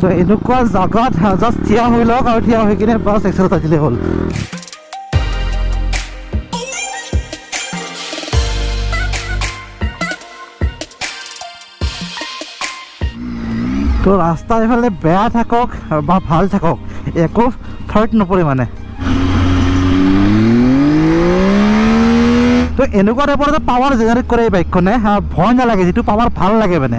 তো এনেকুৱা জাগাত জাষ্ট থিয়া হৈ লওক আৰু থিয়া হৈ কিনে বাছ এক্সেলেটাৰ দিলে হ'ল। তো ৰাস্তা এফালে বেয়া থাকক বা ভাল থাকক একো ফাৰ্ক নপৰে মানে। তো এনেকুৱা টাইপৰ এটা পাৱাৰ জেনেৰেট কৰে এই বাইকখনে, ভয় নালাগে, যিটো পাৱাৰ ভাল লাগে মানে।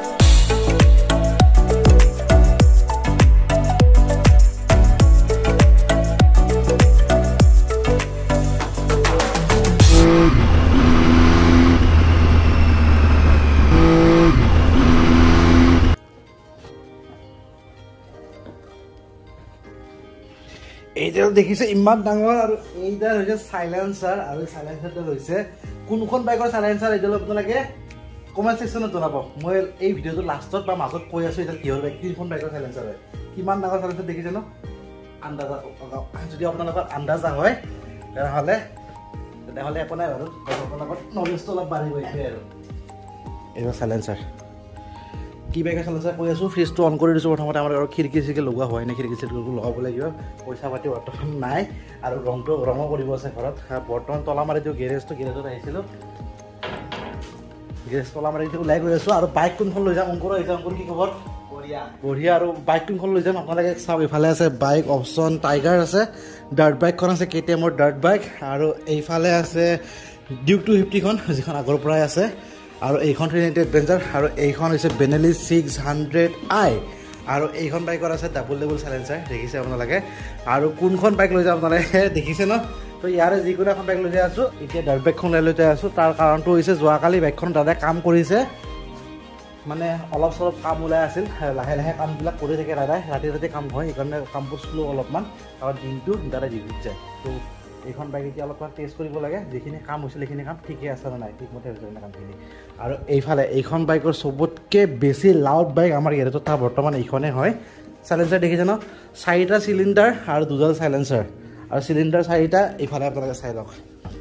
এইডাল দেখিছে ইমান ডাঙৰ, আৰু এইডাল হৈছে চাইলেঞ্চাৰ, আৰু চাইলেঞ্চাৰডাল হৈছে কোনখন বাইকৰ চাইলেঞ্চাৰ এইডাল আপোনালোকে কমেণ্ট ছেকশ্যনত জনাব। মই এই ভিডিঅ'টো লাষ্টত বা মাজত কৈ আছোঁ এইডাল কিহৰ বাইক, কোনখন বাইকৰ চাইলেঞ্চাৰ হয়। কিমান ডাঙৰ চাইলেঞ্চাৰ দেখিছে ন? আন্দাজা, যদি আপোনালোকৰ আন্দাজা হয় তেতিয়াহ'লে একো নাই বাৰু, আপোনালোকৰ নলেজটো অলপ বাঢ়িব। এইটোৱে আৰু এইবাৰ চাইলেঞ্চাৰ কি বাইকৰ চাইলেঞ্চাৰ কৈ আছোঁ। ফ্ৰিজটো অন কৰি দিছোঁ প্ৰথমতে। আমাৰ আৰু খিৰিকি চিৰিকি লগোৱা হয় নাই, খিৰিকি চিৰিকিটো লগাব লাগিব, পইচা পাতি বৰ্তমান নাই, আৰু ৰঙো কৰিব আছে ঘৰত। বৰ্তমান তলামাৰি দিওঁ গেৰেজত আহিছিলোঁ, গেৰেজ তলামাৰি দিওঁ ওলাই গৈ আছোঁ। আৰু বাইক কোনখন লৈ যাম অংকুৰ আহিছে। অংকুৰ কি খবৰ? বঢ়িয়া। আৰু বাইক কোনখন লৈ যাম আপোনালোকে চাওক। এইফালে আছে বাইক অপশ্যন টাইগাৰ আছে, ডাৰ্ট বাইকখন আছে KTM-ৰ ডাৰ্ট বাইক, আৰু এইফালে আছে ডিউক 250খন যিখন আগৰ পৰাই আছে, আৰু এইখন 390 এডভেঞ্চাৰ, আৰু এইখন হৈছে বেনেলি 600i, আৰু এইখন বাইকৰ আছে ডাবল চাইলেঞ্চাৰ। দেখিছে আপোনালোকে। আৰু কোনখন বাইক লৈ যাম আপোনালোকে দেখিছে ন? তো ইয়াৰে যিকোনো এখন বাইক লৈ যাই আছোঁ। এতিয়া ডাৰ্ট বাইকখন লৈ যাই আছোঁ। তাৰ কাৰণটো হৈছে যোৱাকালি বাইকখন দাদাই কাম কৰিছে, মানে অলপ চলপ কাম ওলাই আছিল, লাহে লাহে কামবিলাক কৰি থাকে দাদাই, ৰাতি কাম হয়, সেইকাৰণে কামবোৰ শ্ল' অলপমান, কাৰণ দিনটো দাদাই ডিউটিত যায়। তো এইখন বাইক এতিয়া অলপমান টেষ্ট কৰিব লাগে, যিখিনি কাম হৈছিল সেইখিনি কাম ঠিকে আছে নে নাই, ঠিকমতে হৈছে নে কামখিনি। আৰু এইফালে এইখন বাইকৰ চবতকৈ বেছি লাউড বাইক আমাৰ গেৰেজত তাৰ বৰ্তমান এইখনেই হয়। চাইলেঞ্চাৰ দেখিছে ন? 4টা চিলিণ্ডাৰ আৰু 2ডাল চাইলেঞ্চাৰ, আৰু চিলিণ্ডাৰ 4টা। এইফালে আপোনালোকে চাই লওক,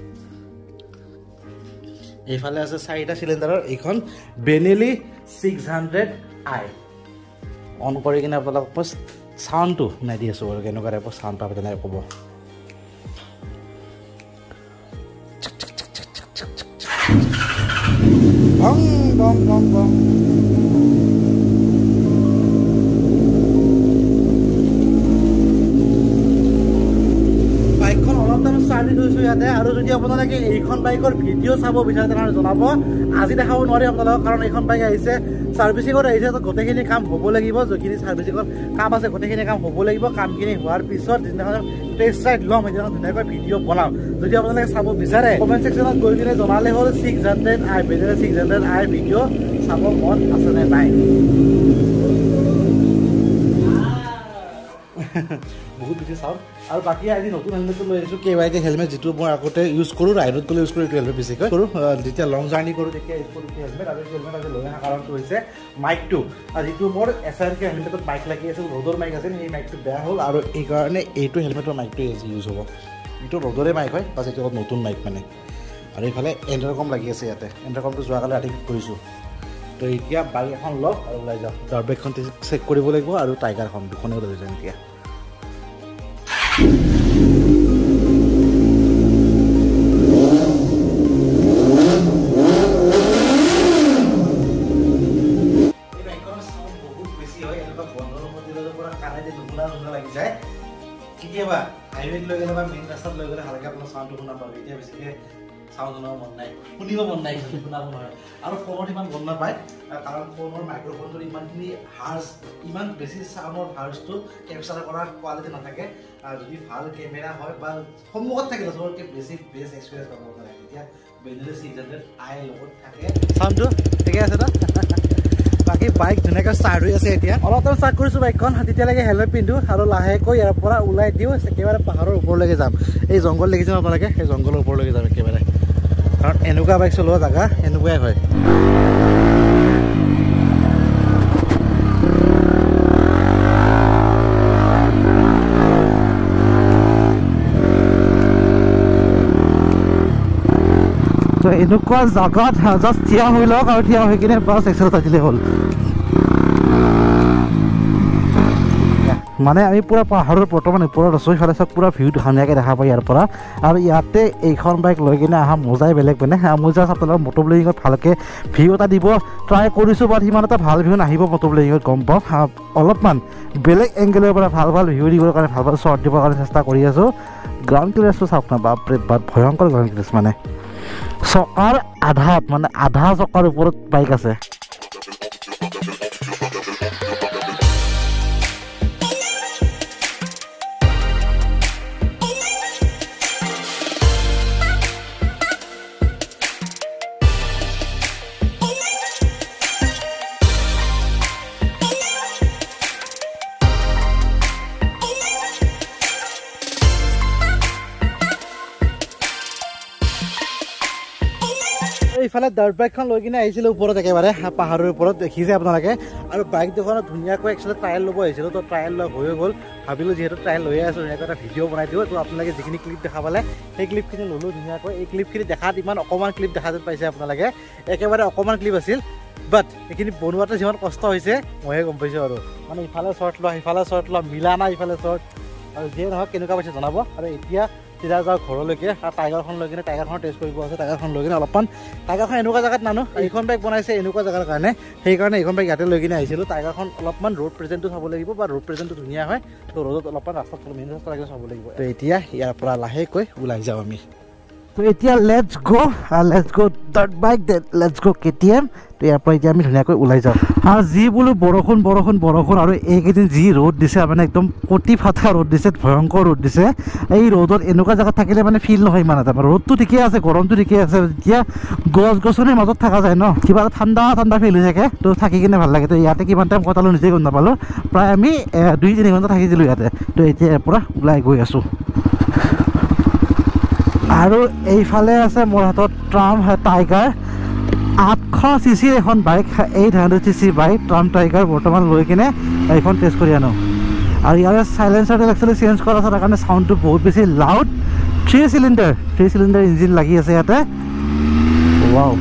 এইফালে আছে 4টা চিলিণ্ডাৰৰ এইখন বেনেলি 600i। অন কৰি কিনে আপোনালোকক মই চাউণ্ডটো শুনাই দি আছোঁ বাৰু, কেনেকুৱা টাইপৰ চাউণ্ড পাব তেনেকৈ ক'ব। বং বং বং বং। বাইকখন অলপ টাইম চাৰ্জি থৈছোঁ ইয়াতে। আৰু যদি আপোনালোকে এইখন বাইকৰ ভিডিঅ' চাব বিচাৰে তেনেহ'লে জনাব। আজি দেখাব নোৱাৰি আপোনালোকক, কাৰণ এইখন বাইক আহিছে ছাৰ্ভিচিঙত আহিছে, তো গোটেইখিনি কাম হ'ব লাগিব। যিখিনি ছাৰ্ভিচিঙত কাম আছে গোটেইখিনি কাম হ'ব লাগিব। কামখিনি হোৱাৰ পিছত যিদিনাখন টেষ্ট ৰাইড ল'ম সেইদিনাখন ধুনীয়াকৈ ভিডিঅ' বনাম। যদি আপোনালোকে চাব বিচাৰে কমেণ্ট ছেকশ্যনত গৈ কিনে জনালে হ'ল 600i, বেনেলি 600i ভিডিঅ' চাব মন আছেনে নাই। বহুত বেছি চাওক। আৰু বাকী আজি নতুন হেলমেটটো লৈ আহিছোঁ, KYK হেলমেট, যিটো মই আগতে ইউজ কৰোঁ, ৰাইডত গ'লে ইউজ কৰোঁ। এইটো হেলমেট বেছিকৈ কৰোঁ, যেতিয়া লং জাৰ্ণি কৰোঁ তেতিয়া ইউজ কৰোঁ এইটো হেলমেট। আৰু এইটো হেলমেট আজি লৈ অহা কাৰণটো হৈছে মাইকটো, যিটো মোৰ SRK হেলমেটত মাইক লাগি আছিল, ৰ'দৰ মাইক আছিল, সেই মাইকটো বেয়া হ'ল, আৰু এইকাৰণে এইটো হেলমেটৰ মাইকটোৱে আজি ইউজ হ'ব। এইটো ৰ'দৰে মাইক হয়, বাছ এইটো অলপ নতুন মাইক মানে। আৰু এইফালে এণ্টাৰকম লাগি আছে ইয়াতে, এণ্টাৰকমটো যোৱাকালি ৰাতি ফিট কৰিছোঁ। তো এতিয়া বাইক এখন লওক আৰু ওলাই যাওক। ডাৰ্ট বাইকখন চেক কৰিব লাগিব, আৰু টাইগাৰখন দুখনে লৈ যাম এতিয়া। কেতিয়াবা হাইৱেত লৈ গ'লে বা মেইন ৰাস্তাত লৈ গ'লে ভালকৈ আপোনাৰ চাউণ্ডটো শুনা পাব। এতিয়া বেছিকৈ চাউণ্ড শুনাব মন নাই, শুনিব মন নাই, শুনাব নোৱাৰে। আৰু ফোনত ইমান গম নাপায়, কাৰণ ফোনৰ মাইক্ৰফোনটোৰ ইমানখিনি হাৰ্জ, ইমান বেছি চাউণ্ডৰ হাৰ্জটো কেপচাৰ কৰাৰ কোৱালিটি নাথাকে। যদি ভাল কেমেৰা হয় বা সন্মুখত থাকে চবতকৈ বেছি বেষ্ট এক্সপিৰিয়েঞ্চ পাব পাৰে। এতিয়া বেনেলি 600i লগত থাকে, চাউণ্ডটো ঠিকে আছে ন? বাকী বাইক ধুনীয়াকৈ ষ্টাৰ্ট হৈ আছে। এতিয়া অলপ টাইম ষ্টাৰ্ট কৰিছোঁ বাইকখন, তেতিয়ালৈকে হেলমেট পিন্ধোঁ আৰু লাহেকৈ ইয়াৰ পৰা ওলাই দিওঁ, একেবাৰে পাহাৰৰ ওপৰলৈকে যাম। এই জংঘল দেখিছে আপোনালোকে, সেই জংঘলৰ ওপৰলৈকে যাম একেবাৰে, কাৰণ এনেকুৱা বাইক চলোৱা জেগা এনেকুৱাই হয়। তো এনেকুৱা জাগাত জাষ্ট থিয়া হৈ লওক, আৰু থিয়া হৈ কিনে বাছ এক্সেলেটাৰ দিলে হ'ল। মানে আমি পুৰা পাহাৰৰ বৰ্তমান ওপৰত আছোঁ ইফালে চাওক পুৰা ভিউ ধুনীয়াকৈ দেখা পাই ইয়াৰ পৰা আৰু ইয়াতে এইখন বাইক লৈ কিনে অহা মজাই বেলেগ মানে মই জাষ্ট আপোনালোকক মটোব্লগিঙত ভালকৈ ভিউ এটা দিব ট্ৰাই কৰিছোঁ বাট সিমান এটা ভাল ভিউ নাহিব মটোব্লগিঙত গম পাওঁ অলপমান বেলেগ এংগেলৰ পৰা ভাল ভিউ দিবৰ কাৰণে ভাল শ্বৰ্ট দিবৰ কাৰণে চেষ্টা কৰি আছোঁ গ্ৰাউণ্ড ক্লিয়াৰেঞ্চটো চাওক না বাপৰে বাপ ভয়ংকৰ গ্ৰাউণ্ড ক্লিয়াৰেঞ্চ মানে চকাৰ আধাত মানে আধা চকাৰ ওপৰত বাইক আছে ইফালে ডাৰ্ট বাইকখন লৈ কিনে আহিছিলোঁ ওপৰত একেবাৰে পাহাৰৰ ওপৰত দেখিছে আপোনালোকে আৰু বাইক দুখনত ধুনীয়াকৈ একচুৱেলি ট্ৰায়েল ল'ব আহিছিলোঁ তো ট্ৰায়েল লৈ হৈ গ'ল ভাবিলোঁ যিহেতু ট্ৰায়েল লৈয়ে আছোঁ ধুনীয়াকৈ এটা ভিডিঅ' বনাই দিওঁ তো আপোনালোকে যিখিনি ক্লিপ দেখা পালে সেই ক্লিপখিনি ল'লোঁ ধুনীয়াকৈ এই ক্লিপখিনি দেখাত ইমান অকণমান ক্লিপ দেখা যেন পাইছে আপোনালোকে একেবাৰে অকণমান ক্লিপ আছিল বাট এইখিনি বনোৱাতে যিমান কষ্ট হৈছে মইহে গম পাইছোঁ আৰু মানে ইফালে শ্বৰ্ট লোৱা সিফালে শ্বৰ্ট লোৱা মিলা নাই ইফালে শ্বৰ্ট আৰু যিয়ে নহওক কেনেকুৱা পাইছে জনাব আৰু এতিয়া চিধা যাওঁ ঘৰলৈকে আৰু টাইগাৰখন লৈ কিনে টাইগাৰখন টেষ্ট কৰিব আছে টাইগাৰখন লৈ কিনে অলপমান টাইগাৰখন এনেকুৱা জেগাত নানো এইখন বাইক বনাইছে এনেকুৱা জেগাৰ কাৰণে সেইকাৰণে এইখন বাইক ইয়াতে লৈ কিনে আহিছিলোঁ টাইগাৰখন অলপমান ৰোড প্ৰেজেণ্টটো চাব লাগিব বা ৰোড প্ৰেজেণ্টটো ধুনীয়া হয় তো ৰ'দত অলপমান ৰাস্তাত মেইন ৰাস্তা লাগিলে চাব লাগিব তো এতিয়া ইয়াৰ পৰা লাহেকৈ ওলাই যাওঁ আমি তো এতিয়া let's go' dirt bike let's go' KTM তো ইয়াৰ পৰা এতিয়া আমি ধুনীয়াকৈ ওলাই যাওঁ আৰু যি বোলো বৰষুণ আৰু এইকেইদিন যি ৰ'দ দিছে মানে একদম কটি ফাটা ৰ'দ দিছে ভয়ংকৰ ৰ'দ দিছে এই ৰ'দত এনেকুৱা জেগাত থাকিলে মানে ফিল নহয় ইমান এটা ৰ'দটো ঠিকেই আছে গৰমটো ঠিকেই আছে যেতিয়া গছ গছনিৰ মাজত থকা যায় ন কিবা এটা ঠাণ্ডা ফিল হৈ থাকে তো থাকি কিনে ভাল লাগে তো ইয়াতে কিমান টাইম কটালোঁ নিজেই গম নাপালোঁ প্ৰায় আমি 2-3 ঘণ্টা থাকিছিলোঁ ইয়াতে তো এতিয়া ইয়াৰ পৰা ওলাই গৈ আছোঁ আৰু এইফালে আছে মোৰ হাতত ট্ৰাম টাইগাৰ 800cc এখন bike 800cc bike tram tiger বৰ্তমান লৈ কিনে এইখন টেষ্ট কৰি আনো আৰু ইয়াৰে চাইলেঞ্চাৰটো একচুৱেলি চেঞ্জ কৰা আছে তাৰ কাৰণে চাউণ্ডটো বহুত বেছি লাউড 3 চিলিণ্ডাৰ ইঞ্জিন লাগি আছে ইয়াতে ৱাও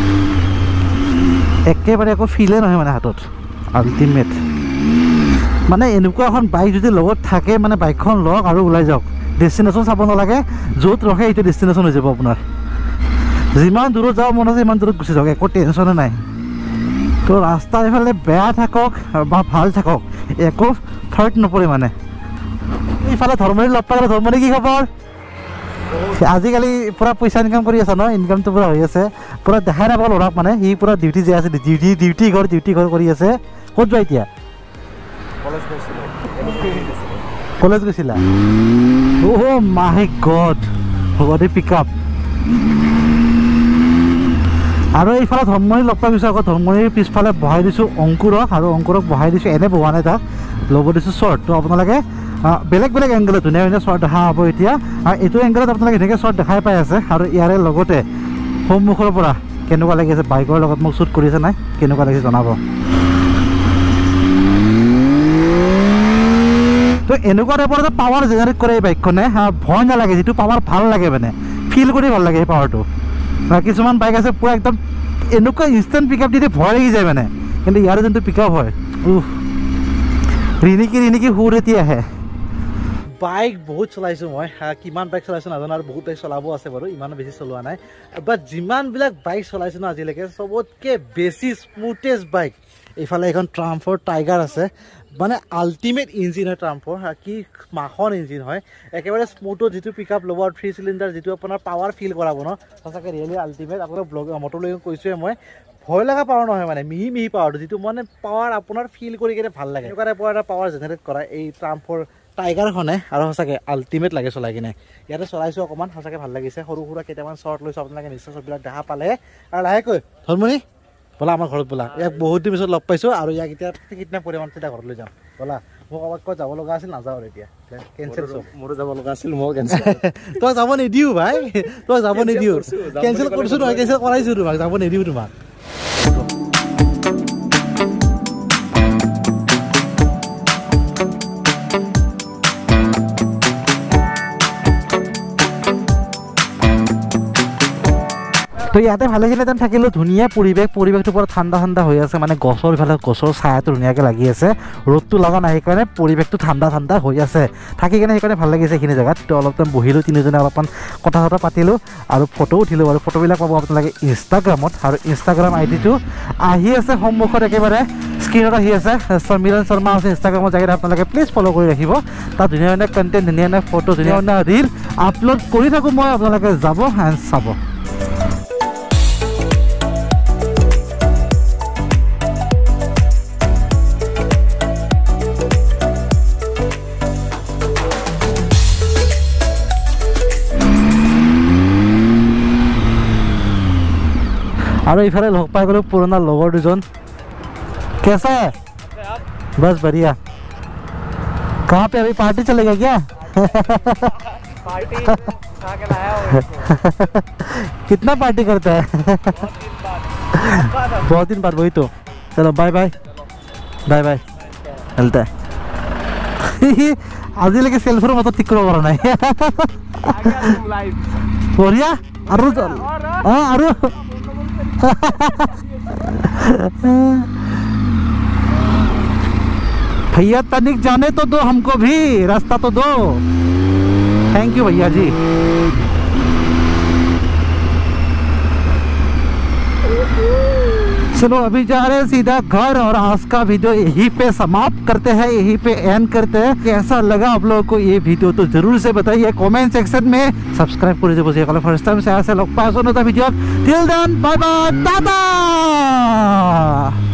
একেবাৰে একো ফিলে নহয় মানে হাতত আল্টিমেট মানে এনেকুৱা এখন বাইক যদি লগত থাকে মানে বাইকখন লওক আৰু ওলাই যাওক ডেষ্টিনেশ্যন চাব নালাগে য'ত ৰখে এইটো ডেষ্টিনেশ্যন হৈ যাব আপোনাৰ যিমান দূৰত যাব মন আছে সিমান দূৰত গুচি যাওক একো টেনশ্যনে নাই তো ৰাস্তা এইফালে বেয়া থাকক বা ভাল থাকক একো ফাৰ্ক নপৰে মানে এইফালে ধৰ্মনী লগ পালে ধৰ্মনী কি খবৰ আজিকালি পুৰা পইচা ইনকাম কৰি আছে ন ইনকামটো পুৰা হৈ আছে পুৰা দেখাই নাপাওঁ ল'ৰাক মানে সি পুৰা ডিউটি যাই আছে ডিউটি ঘৰ কৰি আছে ক'ত যোৱা এতিয়া কলেজ গৈছিলা অ' মাই গড হ'ব দে পিক আপ আৰু এইফালে ধৰ্মনী লগ পাই গৈছোঁ আকৌ ধৰ্মনীৰ পিছফালে বহাই দিছোঁ অংকুৰক আৰু অংকুৰক বহাই দিছোঁ এনে বহোৱা নাই তাক ল'ব দিছোঁ শ্বৰ্ট তো আপোনালোকে বেলেগ এংগেলত ধুনীয়া শ্বৰ্ট দেখা হ'ব এতিয়া আৰু এইটো এংগেলত আপোনালোকে ধুনীয়াকৈ শ্বৰ্ট দেখাই পাই আছে আৰু ইয়াৰে লগতে সন্মুখৰ পৰা কেনেকুৱা লাগি আছে বাইকৰ লগত মোক শ্বুট কৰিছে নাই কেনেকুৱা লাগিছে জনাব তো এনেকুৱা টাইপৰ এটা পাৱাৰ জেনেৰেট কৰে এই বাইকখনে ভয় নালাগে যিটো পাৱাৰ ভাল লাগে মানে ফিল কৰি ভাল লাগে এই পাৱাৰটো কিছুমান বাইক আছে পুৰা একদম এনেকুৱা ইনষ্টেণ্ট পিক আপ দি ভয় লাগি যায় মানে কিন্তু ইয়াৰ যোনটো পিক আপ হয় ৰিণিকি সুৰ এতিয়া আহে বাইক বহুত চলাইছোঁ মই কিমান বাইক চলাইছোঁ নাজানো আৰু বহুত বাইক চলাব আছে বাৰু ইমানো বেছি চলোৱা নাই বাট যিমানবিলাক বাইক চলাইছোঁ ন আজিলৈকে চবতকৈ বেছি স্মুথেষ্ট বাইক এইফালে এখন ট্ৰাম্পৰ টাইগাৰ আছে মানে আল্টিমেট ইঞ্জিন হয় ট্ৰাম্পৰ কি মাখন ইঞ্জিন হয় একেবাৰে স্মুথত যিটো পিক আপ ল'ব আৰু 3 চিলিণ্ডাৰ যিটো আপোনাৰ পাৱাৰ ফিল কৰাব ন সঁচাকৈ ৰিয়েলি আল্টিমেট আপোনাৰ মটৰলৈকে কৈছোঁৱে মই ভয় লগা পাৱাৰ নহয় মানে মিহি পাৱাৰটো যিটো মানে পাৱাৰ আপোনাৰ ফিল কৰি কিনে ভাল লাগে এনেকুৱা টাইপৰ এটা পাৱাৰ জেনেৰেট কৰা এই ট্ৰাম্পৰ টাইগাৰখনে আৰু সঁচাকৈ আল্টিমেট লাগে চলাই কিনে ইয়াতে চলাইছোঁ অকণমান সঁচাকৈ ভাল লাগিছে সৰু সুৰা কেইটামান শ্বৰ্ট লৈছোঁ আপোনালোকে নিশ্চয় চববিলাক দেখা পালে আৰু লাহেকৈ ধৰ্মনী ব'লা আমাৰ ঘৰত ব'লা ইয়াক বহুত দিন পিছত লগ পাইছোঁ আৰু ইয়াক এতিয়া কিডনেপ কৰি আমাৰ তেতিয়া ঘৰত লৈ যাম ব'লা মোক ক'ৰবাত যাব লগা আছিল নাযাওঁ আৰু এতিয়া কেঞ্চেল মোৰো যাব লগা আছিল মই কেঞ্চেল তই যাব নিদিওঁ ভাই তই যাব নিদিওঁ কেঞ্চেল কৰিছোঁ নহয় কেঞ্চেল কৰাইছোঁ তোমাক যাব নিদিওঁ তোমাক ইয়াতে ভালেখিনি টাইম থাকিলোঁ। ধুনীয়া পৰিৱেশটো পুৰা ঠাণ্ডা ঠাণ্ডা হৈ আছে, মানে গছৰ ইফালে গছৰ ছায়াটো ধুনীয়াকৈ লাগি আছে, ৰ'দটো লগা নাই, সেইকাৰণে পৰিৱেশটো ঠাণ্ডা ঠাণ্ডা হৈ আছে। থাকি কিনে সেইকাৰণে ভাল লাগিছে এইখিনি জেগাত। তো অলপ টাইম বহিলোঁ, তিনিজনে অলপমান কথা চথা পাতিলোঁ আৰু ফটো উঠিলোঁ। আৰু ফটোবিলাক পাব আপোনালোকে ইনষ্টাগ্ৰামত, আৰু ইনষ্টাগ্ৰাম আইডিটো আহি আছে সন্মুখত, একেবাৰে স্ক্ৰীনত আহি আছে। সমীৰণ শৰ্মা আছে ইনষ্টাগ্ৰামত, জেগাত আপোনালোকে প্লিজ ফ'ল' কৰি ৰাখিব। তাত ধুনীয়া ধুনীয়া কণ্টেণ্ট, ধুনীয়া ধুনীয়া ফটো, ধুনীয়া ধুনীয়া ৰীল আপলোড কৰি থাকোঁ মই, আপোনালোকে যাব এণ্ড চাব। और इफाले लग पाई गलो पुराना लगोर दुजन। कैसा है? बस बढ़िया। कहाँ पे अभी पार्टी चलेगा क्या? पार्टी खा के लाया हूं। कितना पार्टी करता है? बहुत दिन बाद। वही तो। चलो बाय बाय बाय बाय। चलता है आज लगे सेल्फर मत ठीक कर नहीं बढ़िया। भैया तनिक जाने तो दो, हमको भी रास्ता तो दो। थैंक यू भैया जी। चलो अभी जा रहे हैं सीधा घर, और आज का वीडियो यहीं पे समाप्त करते हैं, यहीं पे एंड करते हैं। कैसा लगा आप लोगों को ये वीडियो तो जरूर से बताइए कमेंट सेक्शन में। सब्सक्राइब कर दीजिए फर्स्ट टाइम से ऐसे लोग पास होना था video. Till then bye bye, Tata.